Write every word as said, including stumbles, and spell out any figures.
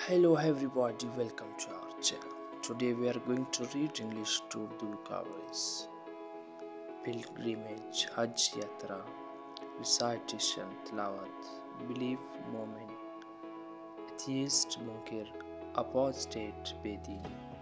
Hello everybody, welcome to our channel. Today we are going to read English to Urdu vocabularies. Pilgrimage, Hajj Yatra, Recitation, Tilawat, Belief, Moment, Atheist, Munkir, Apostate, Bedini.